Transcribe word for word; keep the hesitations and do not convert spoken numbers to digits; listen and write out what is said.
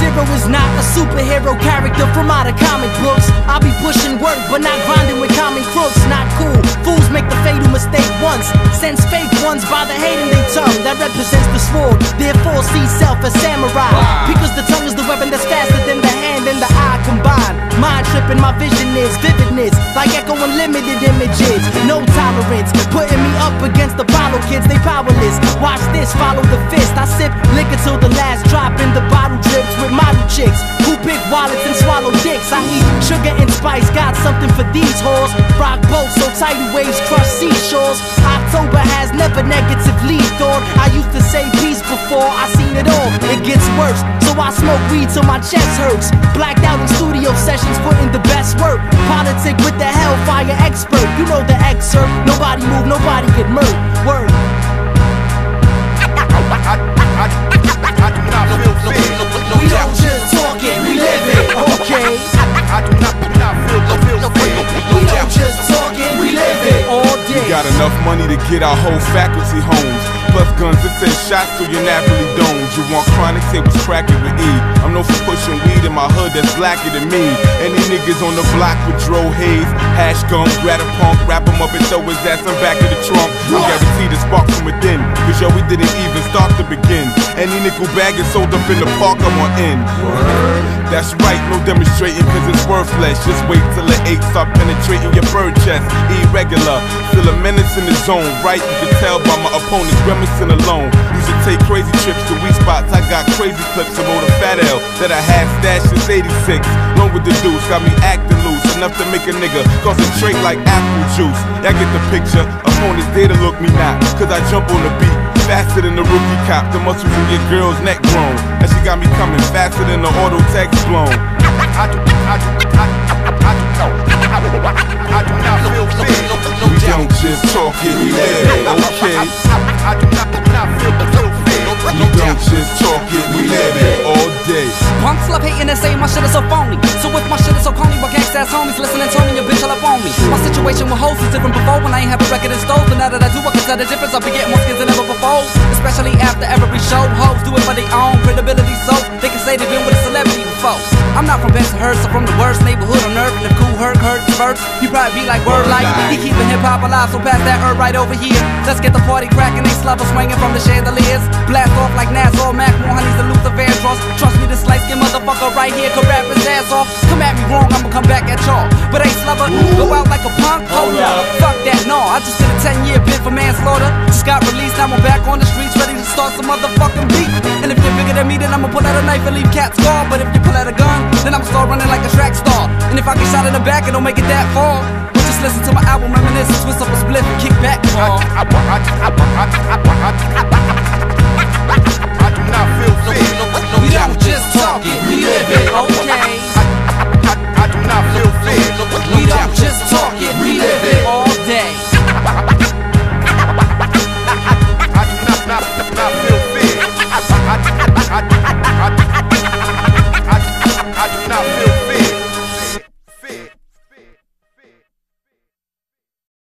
Sub-Zero is not a superhero character from out of comic books. I be pushing work, but not grinding with common crooks. Not cool. Fools make the fatal mistake once. Sense fake ones by the hate in their tongue. That represents the sword. Therefore, see self as samurai. Because the tongue is the weapon that's faster than the hand and the eye combined. Mind tripping, my vision is vividness, like Echo Unlimited images. No tolerance, putting me up against the Apollo kids, they powerless. Watch this, follow the fist. I sip liquor till the last drop in the bottle drips with model chicks who pick wallets and swallow dicks. I eat sugar and spice, got something for these whores. Rock boats so tidal waves crush seashores. October has never negatively thought. I used to say peace before, I seen it all. It gets worse, so I smoke weed till my chest hurts. Blacked out in studio sessions, putting the best work. Politic with the hellfire expert, you know the excerpt. Nobody move, nobody get murked. Word. I do not feel fear. We don't just talk it, we live it. Okay. I do not, do not feel, no feel fear. We don't just talk it, we live it all day. We got enough money to get our whole faculty homes. Plus guns that send shots through your Napoli domes. You want chronic, say what's crackin' with E. I'm known for pushing weed in my hood that's blacker than me. Any niggas on the block with Dro Haze, hash guns, grab a punk, wrap him up and throw his ass in back of the trunk. I guarantee the spark from within, cause yo, we didn't even start to begin. Any nickel bag is sold up in the park, I'm on in. That's right, no demonstrating cause it's worthless. Just wait till the eight start penetrating your bird chest. Irregular, still a menace in the zone, right? You can tell by my opponents grimacing alone. Used to take crazy trips to weak spots. I got crazy clips of the Fat L that I had stashed since eighty-six. Long with the deuce, got me acting loose, enough to make a nigga concentrate like apple juice. Y'all get the picture, opponents there to look me not, cause I jump on the beat faster than the rookie cop. The muscles in your girl's neck grown, and she got me coming faster than the auto text blown. I do, I do, I, I do know. I do not feel fear. We don't just talk it, we live it, okay? I do not, do not feel, feel fear. We don't just talk it, we live it all day. Punks love hating and saying my shit is so phony. So if my shit is so corny, what gangsta ass homies listening to me, your bitch all up on me. My situation with hoes was different before when I ain't have a record in stove. But now that I do, I can tell the difference. I'll be getting more skins than ever before. Especially after every show, hoes do it for their own credibility, so they can say they've been with a celebrity before. I'm not from Bensonhurst, so from the worst neighborhood on earth. And if Cool Herc hurts first, he probably be like word like. He keeping hip hop alive, so pass that herb right over here. Let's get the party cracking, they slubber swinging from the chandeliers. Blast off like Nassau, Mac, more honeys than Luther Vandross. Trust me, this light skin motherfucker right here could rap his ass off. Come at me wrong, I'ma come back at y'all. But ain't slubber, go out like a punk, hold up. Fuck that, no, I just did a ten year bid for manslaughter. Just got released, now I'm back on the streets, ready to start some motherfucking beat. And if you're bigger than me, then I'ma pull out a knife and leave cats scarred. But if you pull out a gun, then I'ma start running like a track star. And if I get shot in the back, it don't make it that far. But just listen to my album, reminisce, twist up a split and kick back, Paul. I do not feel fear. We don't just talk it, we live it, okay? I do not feel fear. We don't just talk it, we live it all day. I do not, not, not feel fear.